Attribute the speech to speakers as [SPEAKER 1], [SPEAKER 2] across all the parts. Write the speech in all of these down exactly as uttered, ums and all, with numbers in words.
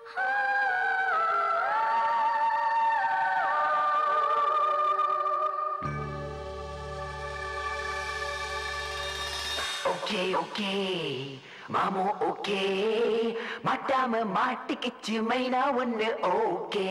[SPEAKER 1] Okay, okay, மாமோ okay மாட்டாம மாட்டிக்கிச்சு மைனா ஒண்ணு ஓகே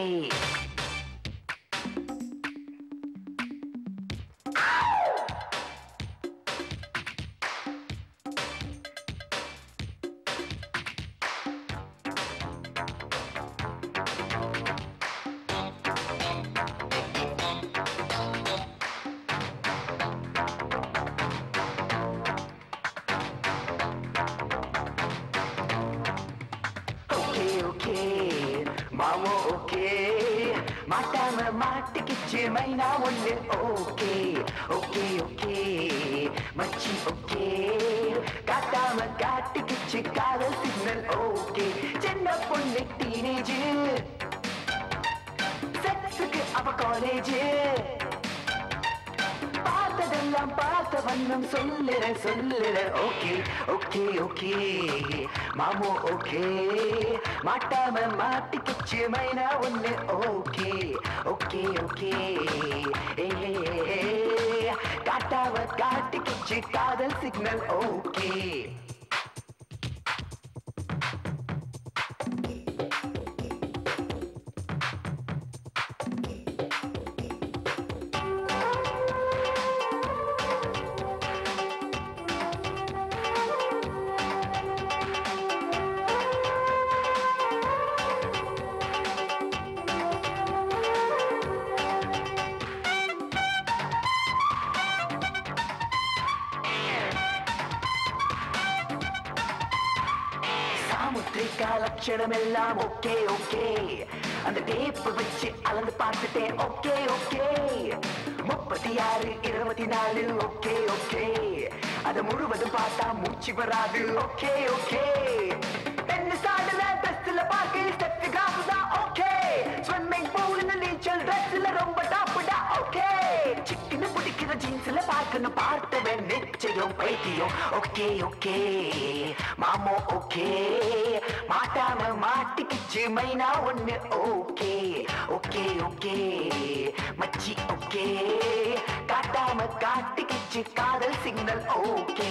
[SPEAKER 1] மாமோ ஓகே மாட்டாம மாட்டிக்கிச்சு மைனா ஒண்ணு ஓகே ஓகே ஓகே மச்சி ஓகே காட்டாம காட்டிக்கிச்சு காதல் சிக்னல் ஓகே சின்ன பொண்ணு டீனேஜ் செக்ஸுக்கு அவ காலேஜ் பார்த்ததெல்லாம் பார்த்த வண்ணம் சொல்லுற சொல்லுற ஓகே ஓகே ஓகே மாமோ ஓகே மாட்டாம மாட்டிக்கிச்சு மைனா ஒண்ணு ஓகே ஓகே ஓகே காட்டாம காட்டிக்கிச்சு காதல் சிக்னல் ஓகே லட்சணம் எல்லாம் ஓகே ஓகே அந்த டேப் வச்சு அளந்து பார்த்துட்டேன் ஓகே ஓகே முப்பத்தி ஆறு இருபத்தி நாலு ஓகே ஓகே அது முழுவதும் பார்த்தா மூச்சு வராது ஓகே ஓகே பெண்ணு சாடுல பெஸ்ட்ல பார்க்க ஸ்டெப் கிராஃப் தான் ஓகே ஸ்விம்மிங் பூல்ல நீச்சல் ட்ரெஸ்ல ரொம்ப டாப்டா ஓகே சிக்கன பிடிக்கிற ஜீன்ஸ்ல பார்க்கணும் பார்த்தவன் நிச்சயம் பைத்தியம் ஓகே ஓகே மாமோ ஓகே மாட்டாம மாட்டிக்கிச்சு மைனா ஒண்ணு ஓகே ஓகே ஓகே மச்சி ஓகே காட்டாம காட்டிக்கிச்சு காதல் சிக்னல் ஓகே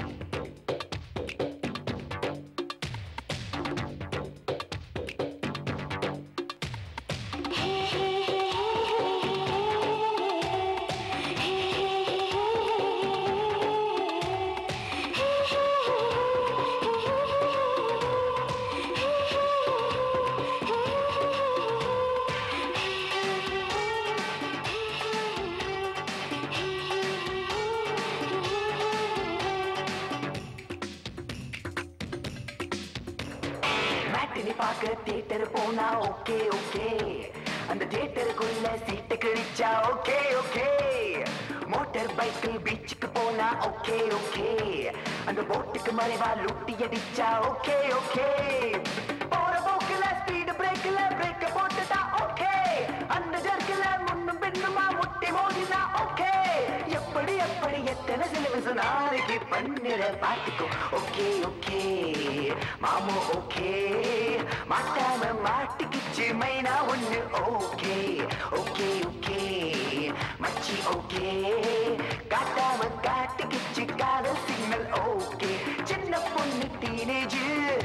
[SPEAKER 1] தியேட்டர் போனா ஓகே ஓகே அந்த தியேட்டருக்குள்ள சீட்டு கிழிச்சா ஓகே ஓகே மோட்டார் பைக்கில் பீச்சுக்கு போனா ஓகே ஓகே அந்த போட்டுக்கு மறைவா லூட்டி அடிச்சா ஓகே ஓகே போற போக்குல ஸ்பீடு பிரேக்ல பிரேக்க போட்டுட்டா ஓகே அந்த ஜர்க்கில முன்னும் பின்னுமா முட்டி மோதினா ஓகே எப்படி எப்படி எத்தனை சிலவச நாளைக்கு பண்ணுற பார்த்துக்கோ ஓகே ஓகே மாமோ ஓகே மாட்டாம மாட்டிக்கிச்சு மைனா ஒண்ணு ஓகே ஓகே ஓகே மச்சி ஓகே காட்டாம காட்டிக்கிச்சு காதல் சிக்னல் ஓகே சின்ன பொண்ணு டீனேஜ்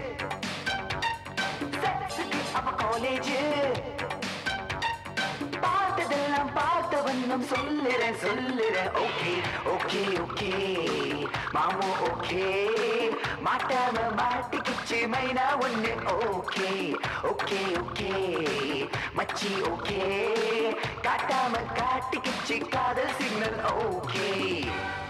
[SPEAKER 1] செக்ஸுக்கு அவ காலேஜ் பார்த்ததெல்லாம் பார்த்த வண்ணம் சொல்லுற சொல்லுற ஓகே ஓகே ஓகே மாமோ ஓகே மாட்டாம மாட்டிக்கிச்சு மைனா ஒண்ணு ஓகே ஓகே ஓகே மச்சி ஓகே காட்டாம காட்டிக்கிச்சு காதல் சிக்னல் ஓகே